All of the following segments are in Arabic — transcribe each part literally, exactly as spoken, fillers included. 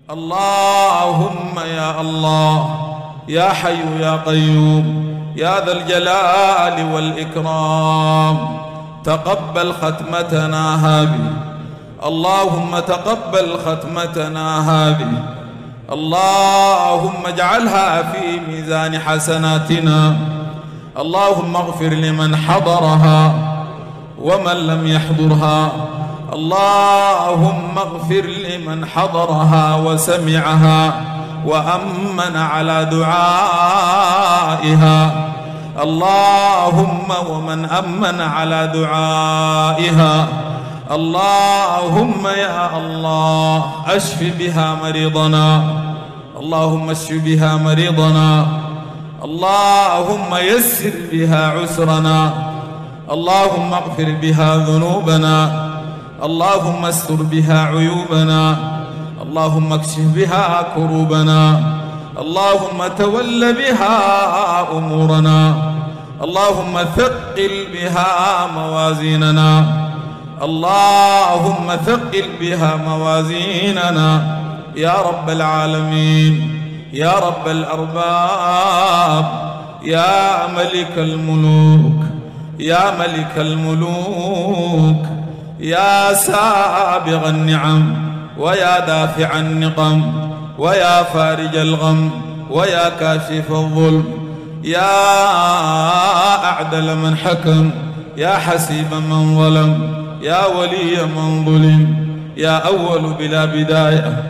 اللهم يا الله يا حي يا قيوم يا ذا الجلال والإكرام تقبل ختمتنا هذه، اللهم تقبل ختمتنا هذه، اللهم اجعلها في ميزان حسناتنا، اللهم اغفر لمن حضرها ومن لم يحضرها، اللهم اغفر لمن حضرها وسمعها وأمن على دعائها، اللهم ومن أمن على دعائها، اللهم يا الله أشف بها مريضنا، اللهم اشف بها مريضنا، اللهم يسر بها عسرنا، اللهم اغفر بها ذنوبنا، اللهم استر بها عيوبنا، اللهم اكشف بها كروبنا، اللهم تول بها أمورنا، اللهم ثقل بها موازيننا، اللهم ثقل بها موازيننا يا رب العالمين، يا رب الأرباب، يا ملك الملوك، يا ملك الملوك، يا سابغ النعم ويا دافع النقم ويا فارج الغم ويا كاشف الظلم، يا أعدل من حكم، يا حسيب من ظلم، يا ولي من ظلم، يا أول بلا بداية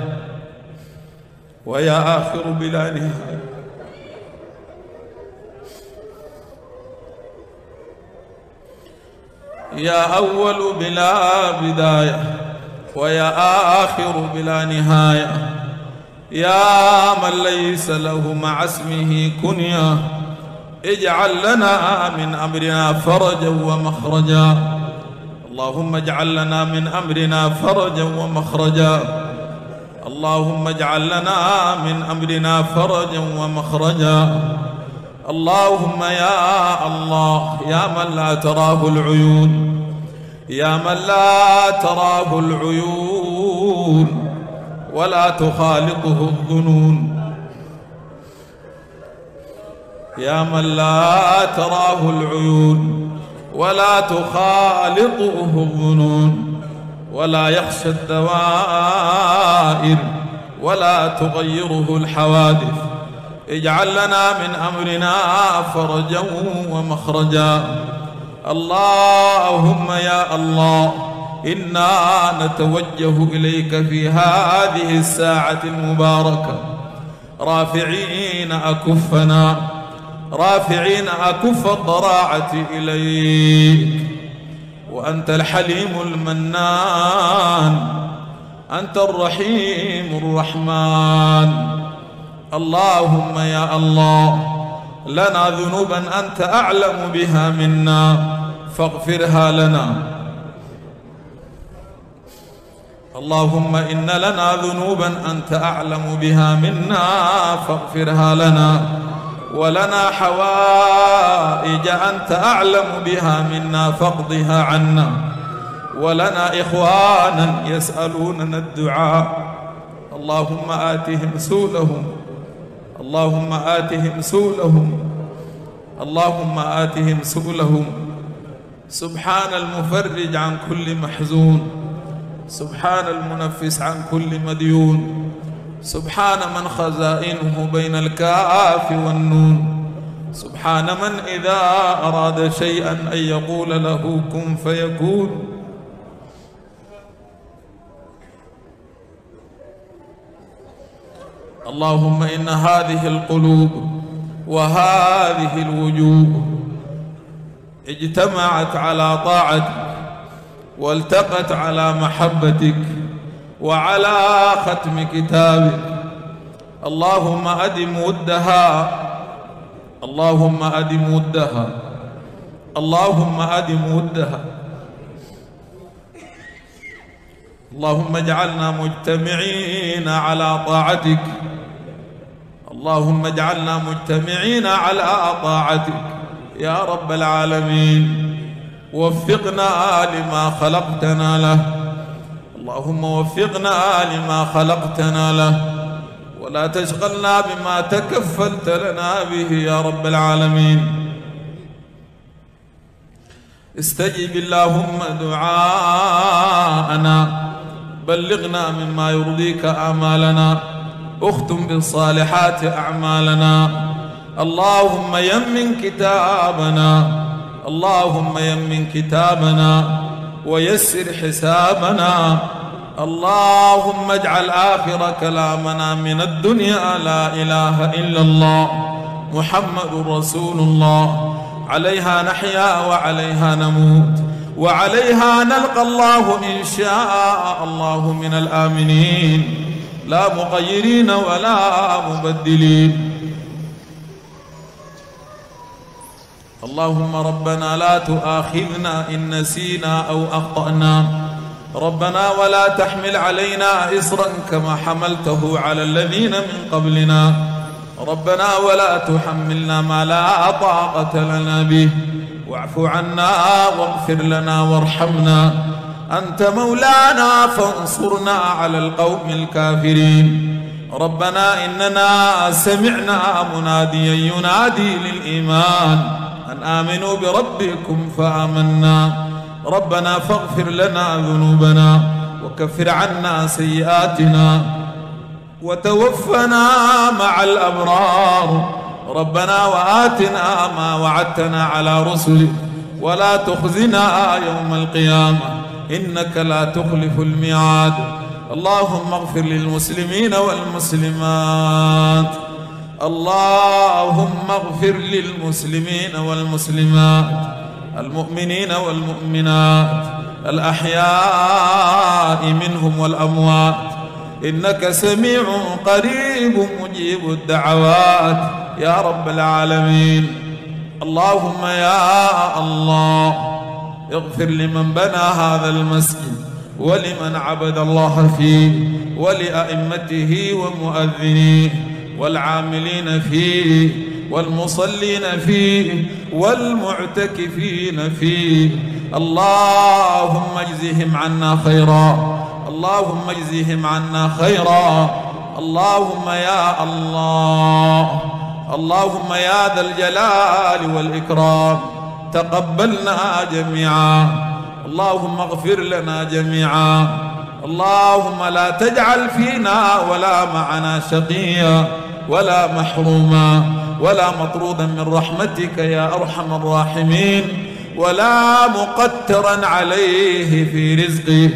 ويا آخر بلا نهاية، يا أول بلا بداية ويا آخر بلا نهاية، يا من ليس له مع اسمه كنية، اجعل لنا من أمرنا فرجا ومخرجا، اللهم اجعل لنا من أمرنا فرجا ومخرجا، اللهم اجعل لنا من أمرنا فرجا ومخرجا، اللهم يا الله يا من لا تراه العيون، يا من لا تراه العيون ولا تخالطه الظنون، يا من لا تراه العيون ولا تخالطه الظنون ولا يخشى الدوائر ولا تغيره الحوادث، اجعل لنا من أمرنا فرجا ومخرجا، اللهم يا الله إنا نتوجه إليك في هذه الساعة المباركة رافعين أكفنا، رافعين أكف الضراعة إليك، وأنت الحليم المنان، أنت الرحيم الرحمن، اللهم يا الله لنا ذنوبا أنت أعلم بها منا فاغفرها لنا، اللهم إن لنا ذنوبا أنت أعلم بها منا فاغفرها لنا، ولنا حوائج أنت أعلم بها منا فاقضها عنا، ولنا إخوانا يسألوننا الدعاء، اللهم آتهم سؤلهم، اللهم آتهم سؤلهم، اللهم آتهم سؤلهم، سبحان المفرج عن كل محزون، سبحان المنفس عن كل مديون، سبحان من خزائنه بين الكاف والنون، سبحان من إذا أراد شيئا أن يقول له كن فيكون، اللهم إن هذه القلوب وهذه الوجوه اجتمعت على طاعتك والتقت على محبتك وعلى ختم كتابك، اللهم أدم ودها، اللهم أدم ودها، اللهم أدم ودها، اللهم اجعلنا مجتمعين على طاعتك، اللهم اجعلنا مجتمعين على طاعتك يا رب العالمين، وفقنا لما خلقتنا له، اللهم وفقنا لما خلقتنا له، ولا تشغلنا بما تكفلت لنا به يا رب العالمين. استجب اللهم دعاءنا، بلغنا مما يرضيك آمالنا، اختم بالصالحات أعمالنا. اللهم يمن كتابنا، اللهم يمن كتابنا ويسر حسابنا. اللهم اجعل آخر كلامنا من الدنيا لا إله إلا الله محمد رسول الله. عليها نحيا وعليها نموت وعليها نلقى الله إن شاء الله من الآمنين، لا مغيرين ولا مبدلين. اللهم ربنا لا تؤاخذنا إن نسينا أو أخطأنا، ربنا ولا تحمل علينا إصرا كما حملته على الذين من قبلنا، ربنا ولا تحملنا ما لا طاقة لنا به، واعف عنا واغفر لنا وارحمنا، أنت مولانا فانصرنا على القوم الكافرين. ربنا إننا سمعنا مناديا ينادي للإيمان أن آمنوا بربكم فآمنا، ربنا فاغفر لنا ذنوبنا وكفر عنا سيئاتنا وتوفنا مع الأبرار. ربنا وآتنا ما وعدتنا على رسلك ولا تخزنا يوم القيامة إنك لا تخلف الميعاد. اللهم اغفر للمسلمين والمسلمات، اللهم اغفر للمسلمين والمسلمات، المؤمنين والمؤمنات، الأحياء منهم والأموات، إنك سميع قريب مجيب الدعوات يا رب العالمين. اللهم يا الله اغفر لمن بنى هذا المسجد ولمن عبد الله فيه ولأئمته ومؤذنيه والعاملين فيه والمصلين فيه والمعتكفين فيه. اللهم اجزهم عنا خيرا، اللهم اجزهم عنا خيرا. اللهم يا الله، اللهم يا ذا الجلال والإكرام تقبلنا جميعا، اللهم اغفر لنا جميعا. اللهم لا تجعل فينا ولا معنا شقيا ولا محروما ولا مطرودا من رحمتك يا أرحم الراحمين، ولا مقترا عليه في رزقه.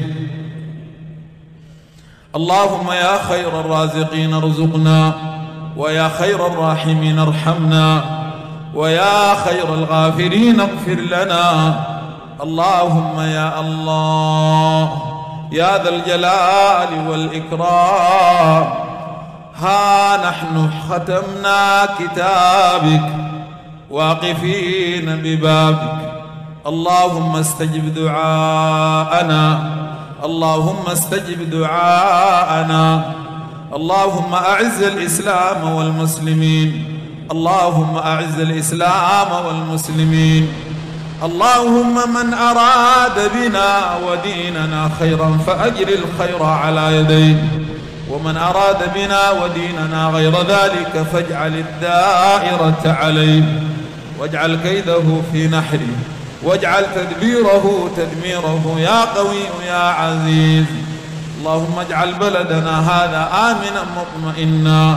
اللهم يا خير الرازقين ارزقنا، ويا خير الراحمين ارحمنا، ويا خير الغافرين اغفر لنا. اللهم يا الله يا ذا الجلال والإكرام، ها نحن ختمنا كتابك واقفين ببابك، اللهم استجب دعاءنا، اللهم استجب دعاءنا. اللهم أعز الإسلام والمسلمين، اللهم أعز الإسلام والمسلمين. اللهم من أراد بنا وديننا خيرا فأجر الخير على يديه، ومن أراد بنا وديننا غير ذلك فاجعل الدائرة عليه، واجعل كيده في نحره، واجعل تدبيره تدميره يا قوي يا عزيز. اللهم اجعل بلدنا هذا آمنا مطمئنا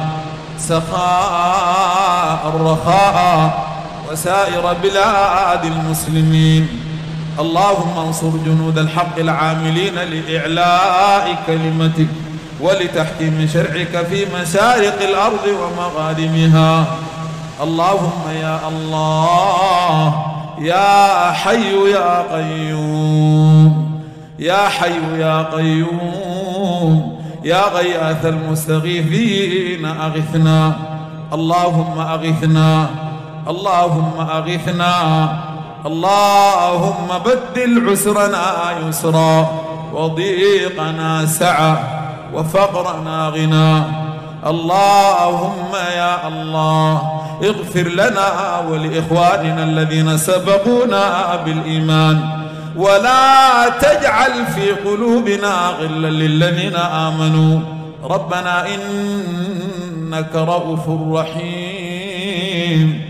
سخاء رخاء، وسائر بلاد المسلمين. اللهم انصر جنود الحق العاملين لإعلاء كلمتك ولتحكيم شرعك في مشارق الأرض ومغاربها. اللهم يا الله يا حي يا قيوم، يا حي يا قيوم، يا غياث المستغيثين أغثنا. اللهم أغثنا، اللهم أغثنا. اللهم بدل عسرنا يسرا وضيقنا سعة وفقرنا غنى. اللهم يا الله اغفر لنا ولإخواننا الذين سبقونا بالإيمان، ولا تجعل في قلوبنا غلا للذين آمنوا ربنا إنك رؤوف رحيم.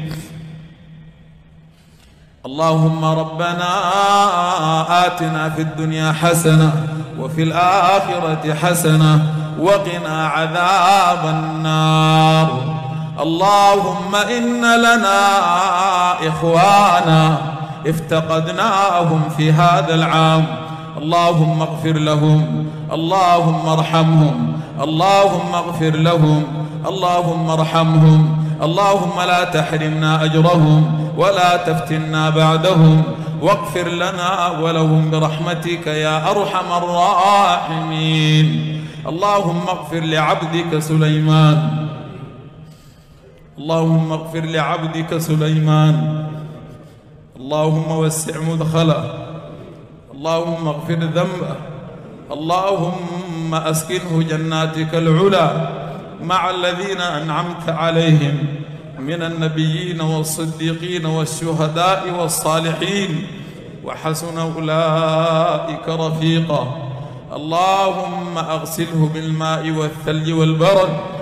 اللهم ربنا آتنا في الدنيا حسنة وفي الآخرة حسنة وقنا عذاب النار. اللهم إن لنا إخوانا افتقدناهم في هذا العام، اللهم اغفر لهم، اللهم ارحمهم، اللهم اغفر لهم، اللهم ارحمهم، اللهم لا تحرمنا أجرهم ولا تفتنا بعدهم، واغفر لنا ولهم برحمتك يا أرحم الراحمين. اللهم اغفر لعبدك سليمان، اللهم اغفر لعبدك سليمان، اللهم وسع مدخله، اللهم اغفر ذنبه، اللهم أسكنه جناتك العلى مع الذين أنعمت عليهم من النبيين والصديقين والشهداء والصالحين وحسن أولئك رفيقا. اللهم أغسله بالماء والثلج والبرد